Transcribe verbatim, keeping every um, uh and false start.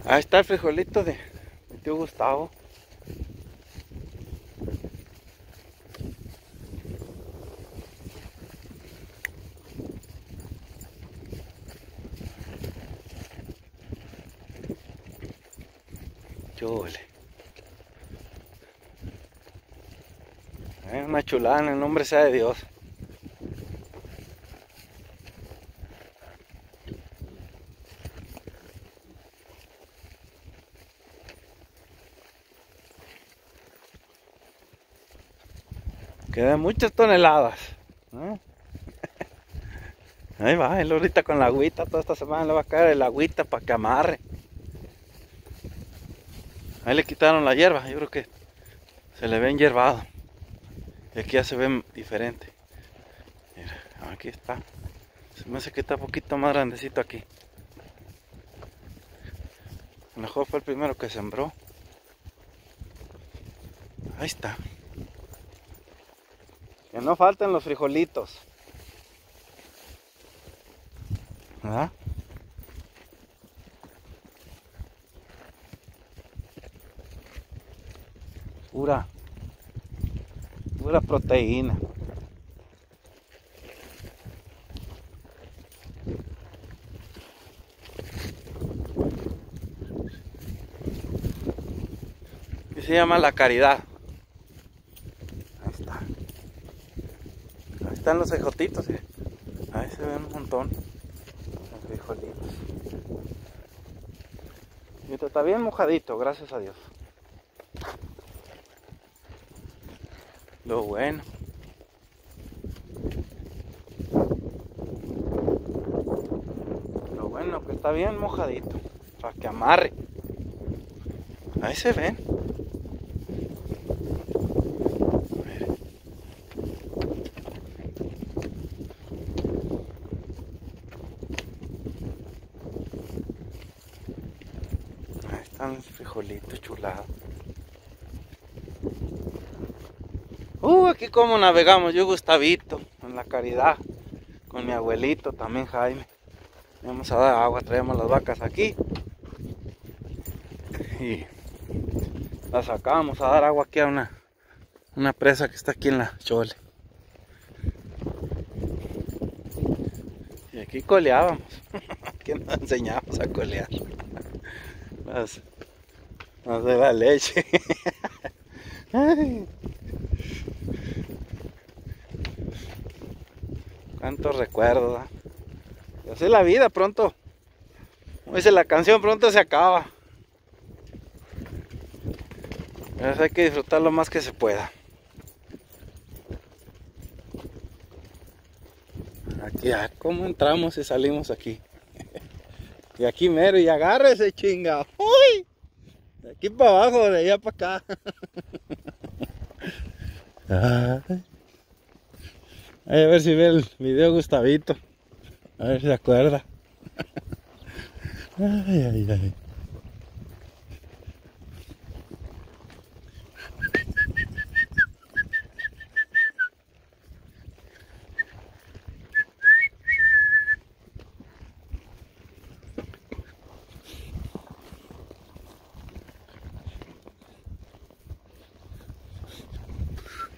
Ahí está el frijolito de mi tío Gustavo. Chule. Es una chulada, en el nombre sea de Dios. Quedan muchas toneladas. ¿Eh? Ahí va, él ahorita con la agüita, toda esta semana le va a caer el agüita para que amarre. Ahí le quitaron la hierba, yo creo que se le ve enyerbado. Y aquí ya se ve diferente. Mira, aquí está. Se me hace que está un poquito más grandecito aquí. A lo mejor fue el primero que sembró. Ahí está. Que no falten los frijolitos. ¿Verdad? Pura, pura proteína. Y se llama La Caridad. Ahí está. Ahí están los ejotitos, ¿eh? Ahí se ven un montón. Los frijolitos. Y esto está bien mojadito, gracias a Dios. Lo bueno. Lo bueno que está bien mojadito. Para que amarre. Ahí se ven. Ahí están los frijolitos chulados. Uh, aquí como navegamos, yo Gustavito, en La Caridad, con mi abuelito también Jaime. Vamos a dar agua, traemos las vacas aquí y las sacamos a dar agua aquí a una, una presa que está aquí en la Chole. Y aquí coleábamos, aquí nos enseñamos a colear. Las, las de la leche. Ay. Cuántos recuerdos, ¿eh? Y así es la vida, pronto, como dice la canción, pronto se acaba. Pero hay que disfrutar lo más que se pueda. Aquí, ah, ¿cómo entramos y salimos aquí? Y aquí mero, y agárrese, chinga. ¡Uy! De aquí para abajo, de allá para acá. Ay. Ay, a ver si ve el video Gustavito. A ver si se acuerda. Ay, ay, ay.